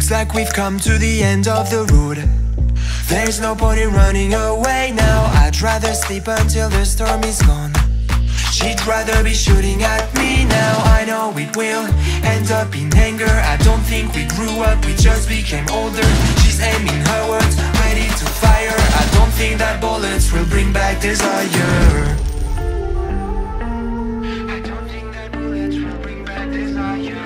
Looks like we've come to the end of the road. There's no point in running away now. I'd rather sleep until the storm is gone. She'd rather be shooting at me now. I know it will end up in anger. I don't think we grew up, we just became older. She's aiming her words, ready to fire. I don't think that bullets will bring back desire. I don't think that bullets will bring back desire.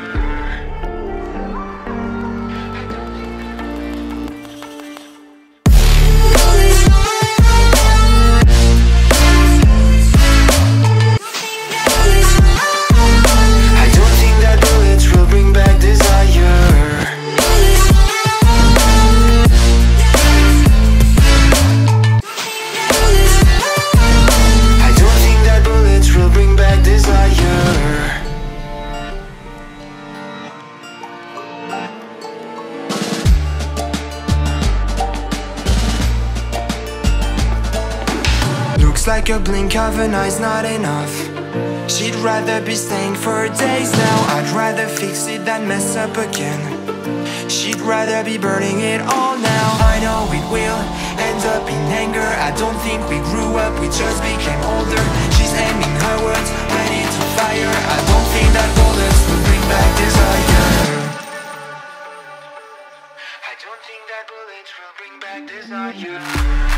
Like a blink of an eye's not enough. She'd rather be staying for days now. I'd rather fix it than mess up again. She'd rather be burning it all now. I know it will end up in anger. I don't think we grew up, we just became older. She's aiming her words, ready to fire. I don't think that bullets will bring back desire. I don't think that bullets will bring back desire.